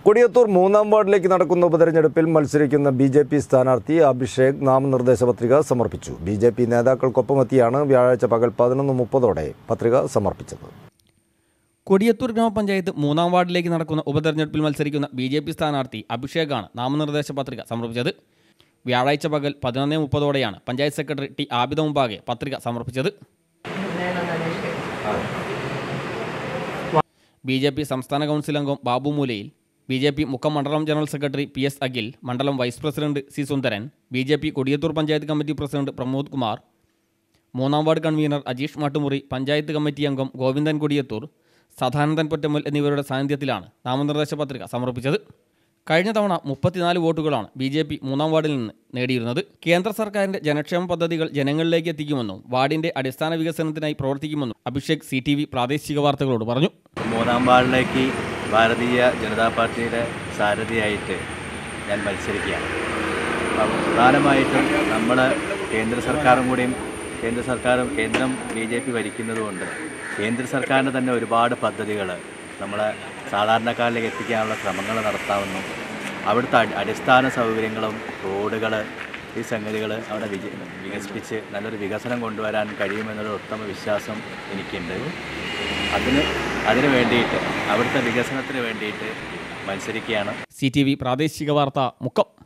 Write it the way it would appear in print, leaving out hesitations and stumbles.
കൊടിയത്തൂർ 3-ാം വാർഡിലേക്ക് നടക്കുന്ന ഉപതെരഞ്ഞെടുപ്പിൽ മത്സരിക്കുന്ന ബി.ജെ.പി. സ്ഥാനാർത്ഥി അഭിഷേക് നാമനിർദ്ദേശ പത്രിക സമർപ്പിച്ചു. ബി.ജെ.പി. നേതാക്കൾക്കൊപ്പമെത്തിയാണ് വ്യാഴാഴ്ച പകൽ 11:30 പത്രിക സമർപ്പിച്ചത്. കൊടിയത്തൂർ ഗ്രാമപഞ്ചായത്ത് 3-ാം വാർഡിലേക്ക് നടക്കുന്ന ഉപതെരഞ്ഞെടുപ്പിൽ മത്സരിക്കുന്ന ബി.ജെ.പി. സ്ഥാനാർത്ഥി അഭിഷേകാണ് നാമനിർദ്ദേശ പത്രിക സമർപ്പിച്ചത്. വ്യാഴാഴ്ച പകൽ 11:30 പഞ്ചായത്ത് സെക്രട്ടറി ടി ആബിദ മുമ്പാകെ പത്രിക സമർപ്പിച്ചത്. ബി.ജെ.പി. സംസ്ഥാന കൗൺസിൽ അംഗം ബാബു മൂലയിൽ, ബി.ജെ.പി. മുക്കം മണ്ഡലം ജനറൽ സെക്രട്ടറി പി.എസ്. അഖിൽ, മണ്ഡലം vice president C. Sundaran, BJP. Kodiyathur panchayat committee president Pramod Kumar, 3-ാം ward convener Ajeesh Mattumuri, panchayat committee അംഗം ഗോവിന്ദൻ കൊടിയത്തൂർ, സദാനന്ദൻ പൊറ്റമ്മൽ എന്നിവരുടെ സാന്നിധ്യത്തിലാണ് നാമനിർദ്ദേശ പത്രിക സമർപ്പിച്ചത്. കഴിഞ്ഞ തവണ 34 വോട്ടുകളാണ് ബി.ജെ.പി. 3-ാം വാർഡിൽ നിന്ന് നേടിയിരുന്നത്. കേന്ദ്ര സർക്കാരിന്റെ ജനക്ഷേമ പദ്ധതികൾ ജനങ്ങളിലേക്ക് എത്തിക്കുമെന്നും വാർഡിന്റെ അടിസ്ഥാന വികസനത്തിനായി പ്രവർത്തിക്കുമെന്നും അഭിഷേക് CTV പ്രാദേശിക വാർത്തകളോട് പറഞ്ഞു. 3-ാം വാർഡിലേക്ക് ഭാരതീയ ജനതാ പാർട്ടിയുടെ സാരഥിയായിട്ട് ഞാൻ മത്സരിക്കുകയാണ്. പ്രധാനമായിട്ടും നമ്മൾ കേന്ദ്രം ബി.ജെ.പി. ഭരിക്കുന്നതുകൊണ്ട് കേന്ദ്ര സർക്കാരിൻ്റെ തന്നെ ഒരുപാട് പദ്ധതികൾ നമ്മളെ സാധാരണക്കാരിലേക്ക് എത്തിക്കാനുള്ള ശ്രമങ്ങൾ നടത്താമെന്നും അവിടുത്തെ അടിസ്ഥാന സൗകര്യങ്ങളും റോഡുകൾ ഈ സംഗതികൾ അവിടെ വികസിപ്പിച്ച് നല്ലൊരു വികസനം കൊണ്ടുവരാൻ കഴിയുമെന്നൊരു ഉത്തമ വിശ്വാസം എനിക്കുണ്ട്. അതിന് വേണ്ടിയിട്ട് അവിടുത്തെ വികസനത്തിന് വേണ്ടിയിട്ട് മത്സരിക്കുകയാണ്. CTV പ്രാദേശിക വാർത്ത മുക്കം.